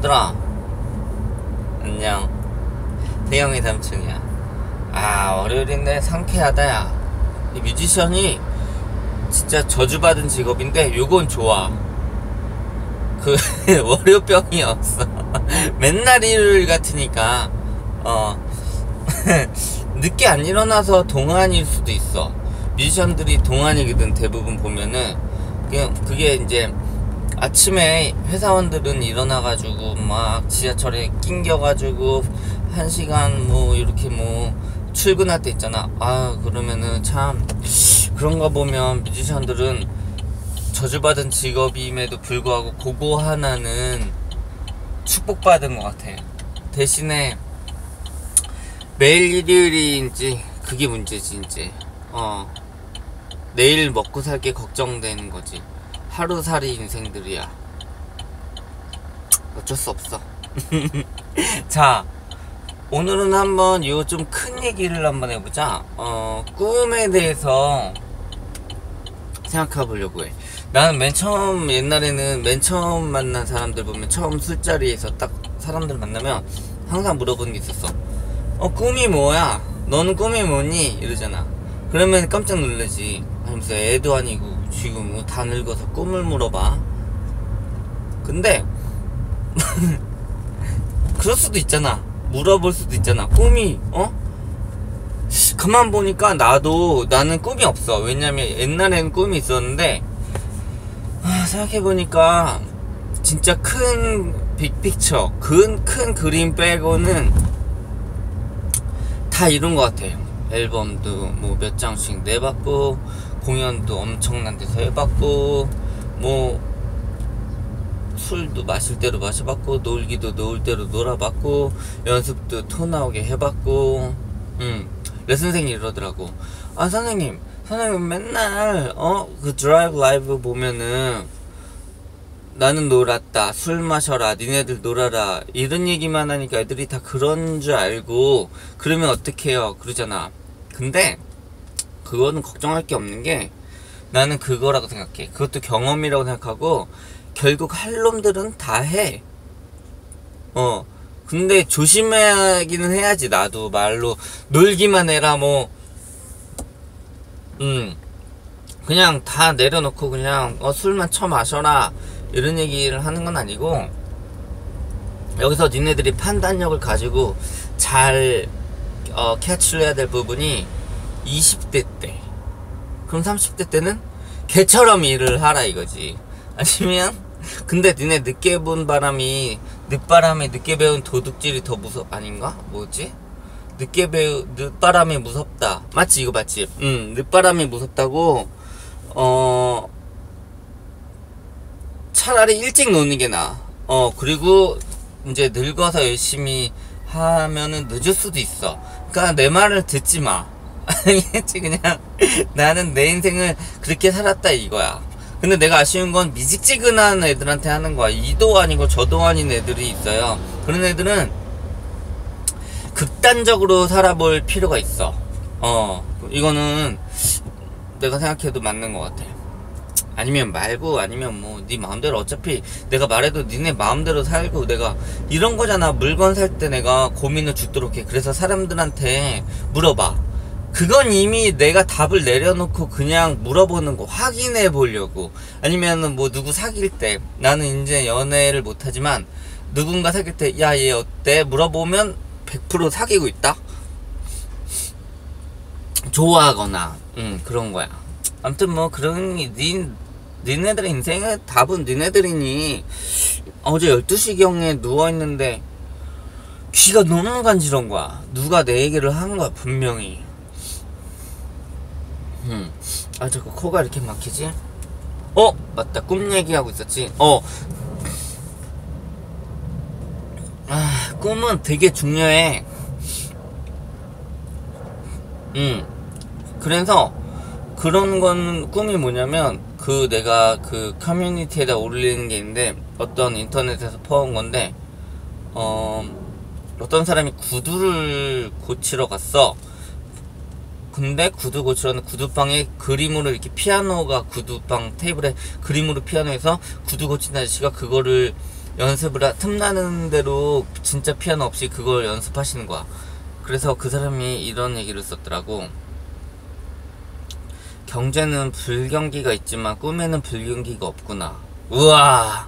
얘들아 안녕. 태영이 삼촌이야. 월요일인데 상쾌하다. 야, 이 뮤지션이 진짜 저주받은 직업인데 요건 좋아. 그 월요병이 없어. 맨날 일요일 같으니까 늦게 안 일어나서 동안일 수도 있어. 뮤지션들이 동안이거든. 대부분 보면은 그게 이제 아침에 회사원들은 일어나가지고 막 지하철에 낑겨가지고 1시간 뭐 이렇게 뭐 출근할 때 있잖아. 그러면은 참 그런가 보면 뮤지션들은 저주받은 직업임에도 불구하고 그거 하나는 축복받은 것 같아. 대신에 매일 일요일인지 그게 문제지 이제. 내일 먹고 살게 걱정되는 거지. 하루살이 인생들이야. 어쩔 수 없어. 자, 오늘은 한번 요 좀 큰 얘기를 한번 해보자. 꿈에 대해서 생각해 보려고 해. 나는 옛날에는 맨 처음 만난 사람들 보면 처음 술자리에서 딱 사람들 만나면 항상 물어보는 게 있었어. 꿈이 뭐야? 너는 꿈이 뭐니? 이러잖아. 그러면 깜짝 놀라지. 하면서 애도 아니고 지금 다 늙어서 꿈을 물어봐. 근데 그럴 수도 있잖아. 물어볼 수도 있잖아. 꿈이 가만 보니까 나는 꿈이 없어. 왜냐면 옛날에는 꿈이 있었는데 생각해보니까 진짜 큰 빅픽처 큰 그림 빼고는 다 이룬 것 같아요. 앨범도 뭐 몇 장씩 내봤고, 공연도 엄청난 데서 해봤고, 뭐 술도 마실 대로 마셔봤고, 놀기도 놀 대로 놀아봤고, 연습도 토 나오게 해봤고. 레슨 선생님이 이러더라고. 선생님 맨날 그 드라이브 라이브 보면은 나는 놀았다, 술 마셔라, 니네들 놀아라 이런 얘기만 하니까 애들이 다 그런 줄 알고 그러면 어떡해요 그러잖아. 근데 그거는 걱정할 게 없는 게 나는 그거라고 생각해. 그것도 경험이라고 생각하고 결국 할 놈들은 다 해. 근데 조심하기는 해야지. 나도 말로 놀기만 해라 뭐 그냥 다 내려놓고 그냥 술만 처마셔라 이런 얘기를 하는 건 아니고, 여기서 니네들이 판단력을 가지고 잘 캐치를 해야 될 부분이 20대 때, 그럼 30대 때는 개처럼 일을 하라 이거지. 아니면 근데 니네 늦게 본 바람이 늦게 배운 도둑질이 더 아닌가? 뭐지? 늦바람이 무섭다. 맞지? 이거 맞지? 늦바람이 무섭다고. 차라리 일찍 노는 게 나아. 그리고 이제 늙어서 열심히 하면은 늦을 수도 있어. 그러니까 내 말을 듣지 마. 알겠지? 그냥 나는 내 인생을 그렇게 살았다 이거야. 근데 내가 아쉬운 건 미직지근한 애들한테 하는 거야. 이도 아니고 저도 아닌 애들이 있어요. 그런 애들은 극단적으로 살아볼 필요가 있어. 이거는 내가 생각해도 맞는 것 같아. 아니면 말고, 아니면 뭐 네 마음대로. 어차피 내가 말해도 니네 마음대로 살고. 내가 이런 거잖아. 물건 살 때 내가 고민을 죽도록 해. 그래서 사람들한테 물어봐. 그건 이미 내가 답을 내려놓고 그냥 물어보는 거 확인해 보려고. 아니면은 뭐 누구 사귈 때, 나는 이제 연애를 못하지만 누군가 사귈 때 야 얘 어때? 물어보면 100% 사귀고 있다? 좋아하거나 그런 거야. 아무튼 뭐 그런 니네들의 인생의 답은 니네들이니. 어제 12시경에 누워있는데 귀가 너무 간지러운 거야. 누가 내 얘기를 한 거야 분명히. 자꾸 코가 이렇게 막히지? 맞다, 꿈 얘기하고 있었지. 꿈은 되게 중요해. 그래서 그런 건, 꿈이 뭐냐면 내가 그 커뮤니티에다 올리는 게 있는데, 어떤 인터넷에서 퍼온 건데, 어떤 사람이 구두를 고치러 갔어. 근데 구두 고치러는 구두방에 그림으로 이렇게 피아노가 구두방 테이블에 그림으로 피아노에서 구두 고친 아저씨가 그거를 연습을 틈나는 대로 진짜 피아노 없이 그걸 연습하시는 거야. 그래서 그 사람이 이런 얘기를 썼더라고. 경제는 불경기가 있지만 꿈에는 불경기가 없구나. 우와,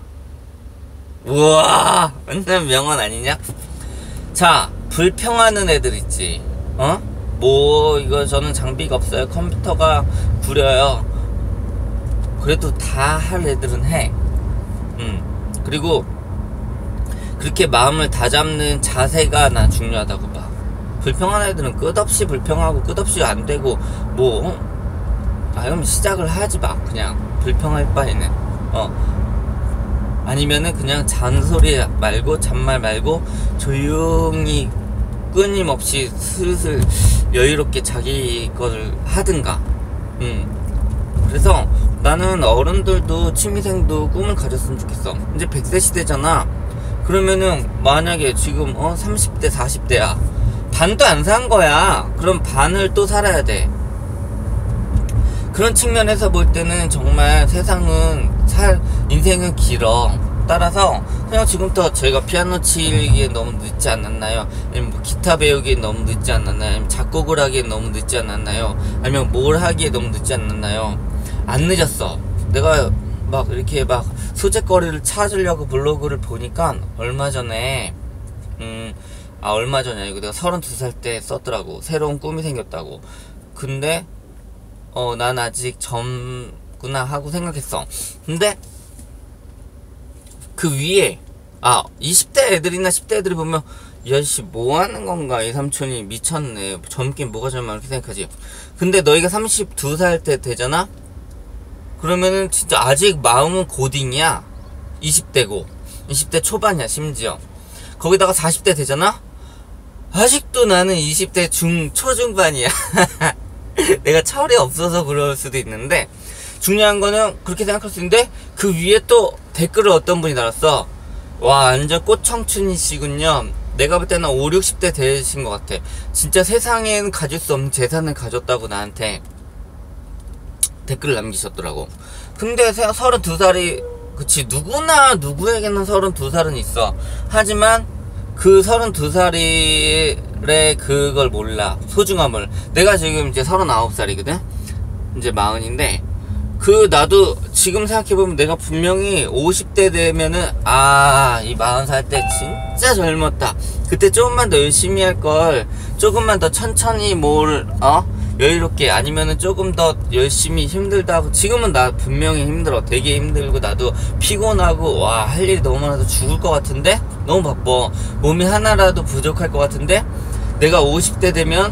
우와, 완전 명언 아니냐? 자, 불평하는 애들 있지. 뭐 이거 저는 장비가 없어요, 컴퓨터가 구려요. 그래도 다 할 애들은 해. 그리고 그렇게 마음을 다잡는 자세가 나 중요하다고 봐. 불평하는 애들은 끝없이 불평하고 끝없이 안 되고 뭐 그럼 시작을 하지 마. 그냥 불평할 바에는 아니면은 그냥 잔소리 말고 잔말 말고 조용히 끊임없이 슬슬 여유롭게 자기 걸 하든가. 그래서 나는 어른들도 취미생도 꿈을 가졌으면 좋겠어. 이제 100세 시대잖아. 그러면은 만약에 지금 30대 40대야, 반도 안 산 거야. 그럼 반을 또 살아야 돼. 그런 측면에서 볼 때는 정말 세상은 인생은 길어. 따라서 그냥 지금부터 저희가 피아노 치기에 너무 늦지 않았나요? 아니면 뭐 기타 배우기에 너무 늦지 않았나요? 아니면 작곡을 하기에 너무 늦지 않았나요? 아니면 뭘 하기에 너무 늦지 않았나요? 안 늦었어. 내가 막 이렇게 막 소재거리를 찾으려고 블로그를 보니까 얼마 전에 얼마 전이 아니고 내가 32살 때 썼더라고. 새로운 꿈이 생겼다고. 근데 난 아직 젊구나 하고 생각했어. 근데 그 위에 20대 애들이나 10대 애들이 보면 야씨 뭐하는 건가, 이 삼촌이 미쳤네, 젊긴 뭐가 젊어, 이렇게 생각하지. 근데 너희가 32살 때 되잖아? 그러면은 진짜 아직 마음은 고딩이야. 20대고 20대 초반이야. 심지어 거기다가 40대 되잖아? 아직도 나는 20대 초중반이야. 내가 철이 없어서 그럴 수도 있는데, 중요한 거는 그렇게 생각할 수 있는데, 그 위에 또 댓글을 어떤 분이 달았어. 와, 완전 꽃청춘이시군요. 내가 볼 때는 5, 60대 되신 것 같아. 진짜 세상에는 가질 수 없는 재산을 가졌다고 나한테 댓글을 남기셨더라고. 근데 32살이 그치, 누구에게는 32살은 있어. 하지만 그 32살의 그걸 몰라, 소중함을. 내가 지금 이제 39살이거든? 이제 40인데, 나도 지금 생각해보면 내가 분명히 50대 되면은, 이 40살 때 진짜 젊었다. 그때 조금만 더 열심히 할 걸, 조금만 더 천천히 여유롭게, 아니면은 조금 더 열심히 힘들다고. 지금은 나 분명히 힘들어. 되게 힘들고, 나도 피곤하고, 할 일이 너무 많아서 죽을 것 같은데? 너무 바빠. 몸이 하나라도 부족할 것 같은데? 내가 50대 되면,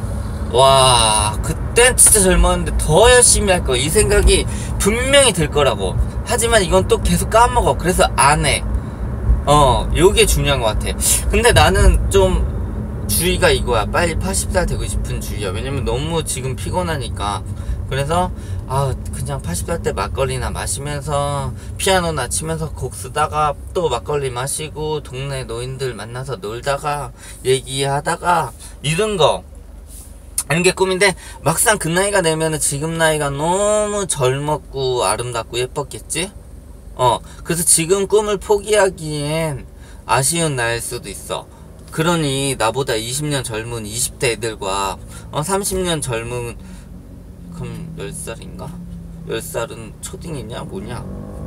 그땐 진짜 젊었는데 더 열심히 할 거야. 이 생각이 분명히 들 거라고. 하지만 이건 또 계속 까먹어. 그래서 안 해. 요게 중요한 것 같아. 근데 나는 좀, 주의가 이거야. 빨리 80살 되고 싶은 주의야. 왜냐면 너무 지금 피곤하니까. 그래서 그냥 80살 때 막걸리나 마시면서 피아노나 치면서 곡 쓰다가 또 막걸리 마시고 동네 노인들 만나서 놀다가 얘기하다가 이런 게 꿈인데, 막상 그 나이가 되면은 지금 나이가 너무 젊었고 아름답고 예뻤겠지? 그래서 지금 꿈을 포기하기엔 아쉬운 나이일 수도 있어. 그러니 나보다 20년 젊은 20대 애들과 30년 젊은, 그럼 10살인가? 10살은 초딩이냐 뭐냐?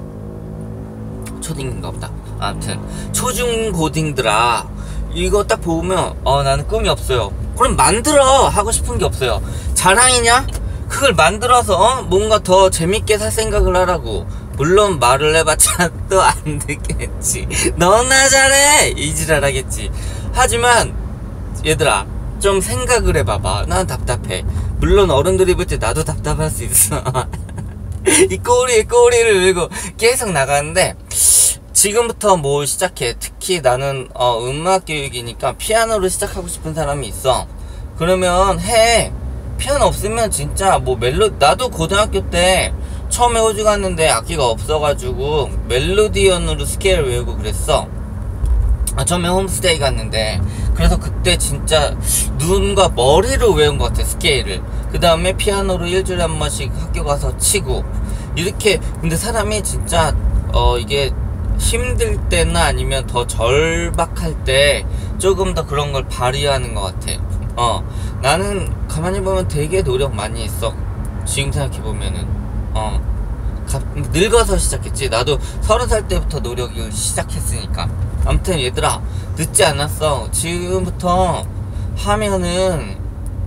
초딩인가 보다. 아무튼 초중고딩들아, 이거 딱 보면 나는 꿈이 없어요. 그럼 만들어. 하고 싶은 게 없어요. 자랑이냐? 그걸 만들어서 뭔가 더 재밌게 살 생각을 하라고. 물론 말을 해봤자 또 안 듣겠지. 너나 잘해 이지랄 하겠지. 하지만 얘들아, 좀 생각을 해봐봐. 난 답답해. 물론 어른들이 볼 때 나도 답답할 수 있어. 이 꼬리를 밀고 계속 나가는데, 지금부터 뭘 시작해. 특히 나는 음악 교육이니까 피아노를 시작하고 싶은 사람이 있어. 그러면 해. 피아노 없으면 진짜 나도 고등학교 때 처음에 호주 갔는데 악기가 없어가지고 멜로디언으로 스케일 외우고 그랬어. 처음에 홈스테이 갔는데, 그래서 그때 진짜 눈과 머리로 외운 것 같아, 스케일을. 그 다음에 피아노로 일주일에 한 번씩 학교 가서 치고 이렇게. 근데 사람이 진짜 이게 힘들 때나 아니면 더 절박할 때 조금 더 그런 걸 발휘하는 것 같아. 나는 가만히 보면 되게 노력 많이 했어. 지금 생각해보면은 늙어서 시작했지. 나도 30살 때부터 노력을 시작했으니까. 아무튼 얘들아, 늦지 않았어. 지금부터 하면은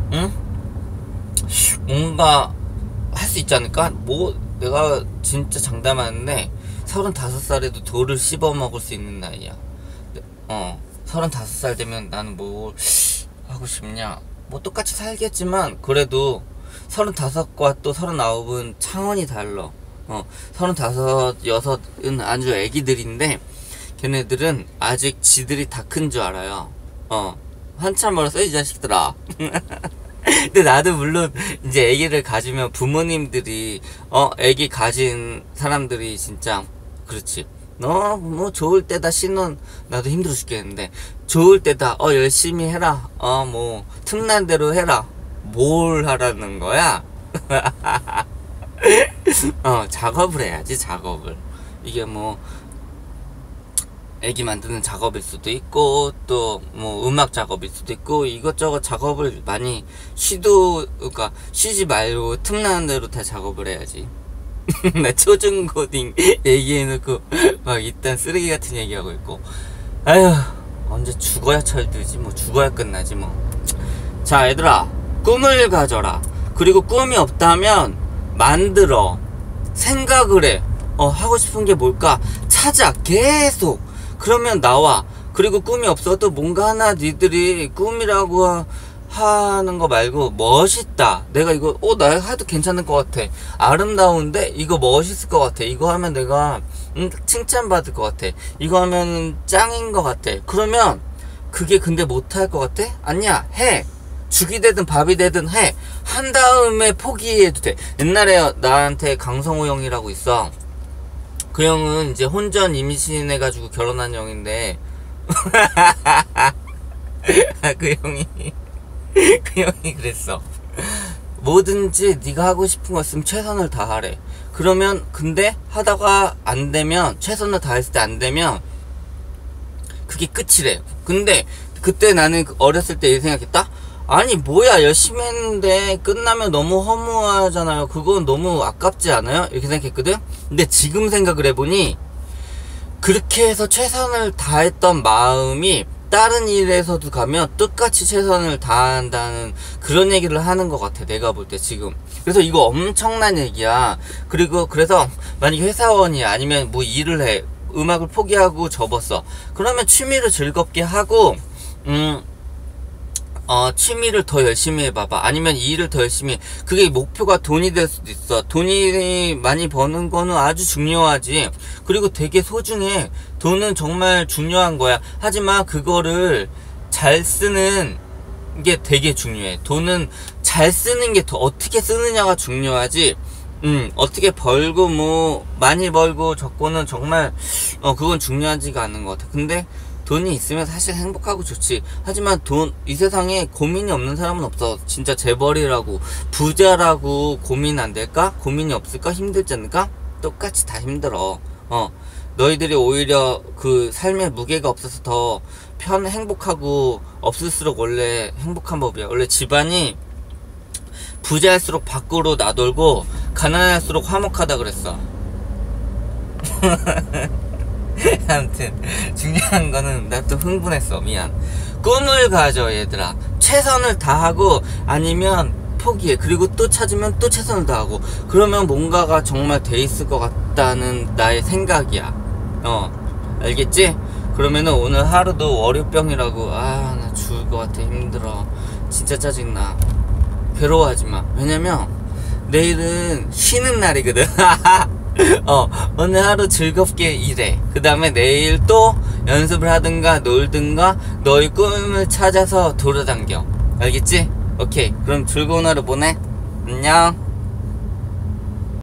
뭔가 할 수 있지 않을까? 뭐 내가 진짜 장담하는데 35살에도 돌을 씹어 먹을 수 있는 나이야. 35살 되면 나는 뭘 하고 싶냐? 뭐 똑같이 살겠지만 그래도 35과 또 39은 차원이 달라. 35, 6은 아주 애기들인데 걔네들은 아직 지들이 다 큰 줄 알아요. 한참 멀었어 이 자식들아. 근데 나도 물론 이제 애기를 가지면 부모님들이 애기 가진 사람들이 진짜 그렇지. 너 뭐 좋을 때다 신혼 나도 힘들어 죽겠는데 좋을 때다 열심히 해라. 뭐 틈난 대로 해라. 뭘 하라는 거야? 작업을 해야지. 작업을. 이게 뭐 애기 만드는 작업일 수도 있고 또 뭐 음악 작업일 수도 있고 이것저것 작업을 많이 그러니까 쉬지 말고 틈나는 대로 다 작업을 해야지. 나 초중고딩 얘기해놓고 막 이딴 쓰레기 같은 얘기하고 있고. 아휴, 언제 죽어야 철들지. 뭐 죽어야 끝나지 뭐. 자 얘들아, 꿈을 가져라. 그리고 꿈이 없다면 만들어. 생각을 해. 하고 싶은 게 뭘까 찾아. 계속. 그러면 나와. 그리고 꿈이 없어도 뭔가 하나 니들이 꿈이라고 하는 거 말고 멋있다. 내가 이거 나 해도 괜찮을 것 같아. 아름다운데 이거 멋있을 것 같아. 이거 하면 내가 칭찬받을 것 같아. 이거 하면 짱인 것 같아. 그러면 그게 근데 못할 것 같아? 아니야. 해. 죽이 되든 밥이 되든 해. 한 다음에 포기해도 돼. 옛날에 나한테 강성호 형이라고 있어. 그 형은 이제 혼전 임신해가지고 결혼한 형인데 그 형이 그랬어. 뭐든지 네가 하고 싶은 거 있으면 최선을 다하래. 그러면 근데 하다가 안 되면 최선을 다했을 때 안 되면 그게 끝이래. 근데 그때 나는 어렸을 때 이 생각했다. 아니 뭐야 열심히 했는데 끝나면 너무 허무하잖아요. 그건 너무 아깝지 않아요? 이렇게 생각했거든. 근데 지금 생각을 해보니 그렇게 해서 최선을 다했던 마음이 다른 일에서도 가면 똑같이 최선을 다한다는 그런 얘기를 하는 것 같아. 내가 볼 때 지금. 그래서 이거 엄청난 얘기야. 그리고 그래서 만약에 회사원이야 아니면 뭐 일을 해. 음악을 포기하고 접었어. 그러면 취미를 즐겁게 하고 취미를 더 열심히 해봐봐. 아니면 이 일을 더 열심히 해. 그게 목표가 돈이 될 수도 있어. 돈이 많이 버는 거는 아주 중요하지. 그리고 되게 소중해. 돈은 정말 중요한 거야. 하지만 그거를 잘 쓰는 게 되게 중요해. 돈은 잘 쓰는 게 더 어떻게 쓰느냐가 중요하지. 어떻게 벌고 뭐 많이 벌고 적고는 정말 그건 중요하지가 않은 것 같아. 근데 돈이 있으면 사실 행복하고 좋지. 하지만 이 세상에 고민이 없는 사람은 없어. 진짜 재벌이라고 부자라고 고민 안 될까? 고민이 없을까? 힘들지 않을까? 똑같이 다 힘들어. 너희들이 오히려 그 삶의 무게가 없어서 더 행복하고 없을수록 원래 행복한 법이야. 원래 집안이 부자일수록 밖으로 나돌고 가난할수록 화목하다 그랬어. 아무튼 중요한 거는 나 또 흥분했어. 미안. 꿈을 가져 얘들아. 최선을 다하고 아니면 포기해. 그리고 또 찾으면 또 최선을 다하고 그러면 뭔가가 정말 돼 있을 것 같다는 나의 생각이야. 알겠지? 그러면은 오늘 하루도 월요병이라고 나 죽을 것 같아. 힘들어. 진짜 짜증나. 괴로워하지마. 왜냐면 내일은 쉬는 날이거든. 오늘 하루 즐겁게 일해. 그 다음에 내일 또 연습을 하든가 놀든가 너의 꿈을 찾아서 돌아다녀. 알겠지? 오케이. 그럼 즐거운 하루 보내. 안녕.